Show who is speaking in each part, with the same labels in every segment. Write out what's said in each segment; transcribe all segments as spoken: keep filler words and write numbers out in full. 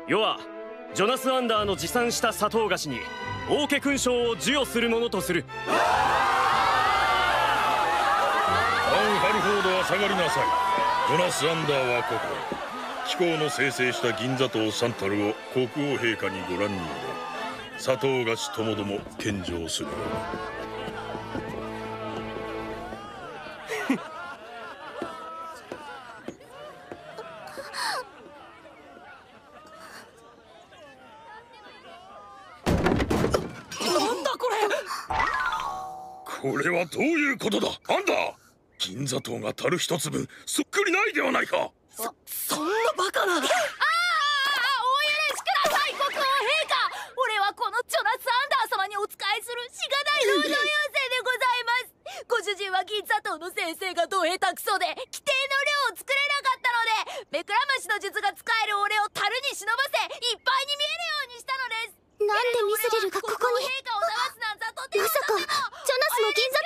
Speaker 1: 余はジョナス・アンダーの持参した砂糖菓子に王家勲章を授与するものとする。
Speaker 2: アン・ハルフォードは下がりなさい。ジョナス・アンダーはここ。貴公の生成した銀砂糖さんたるを国王陛下にご覧に入れ、砂糖菓子ともども献上する。これはどういうことだ、アンダー。銀砂糖が樽一つ分そっくりないではないか。
Speaker 3: そそんなバカな。ああ、お許しください国王陛下。俺はこのジョナス・アンダー様にお仕えするしがない労働要請でございます。ご主人は銀砂糖の先生がど下手くそで規定の量を作れなかったので、目くらましの術が使える俺を樽に忍ばせいっぱいに見えるようにしたのです。
Speaker 4: なんでミスリルがここに。まさかジョナスの銀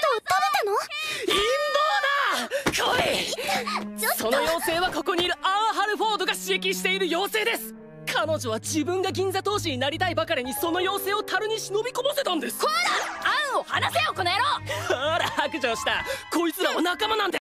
Speaker 4: 砂糖を食べたの？
Speaker 5: 陰謀だ。来い。その妖精はここにいるアン・ハルフォードが刺激している妖精です。彼女は自分が銀座闘士になりたいばかりにその妖精を樽に忍び込ませたんです。
Speaker 3: こら、アンを離せよこの野郎。
Speaker 5: ほら白状した。こいつらは仲間なんです。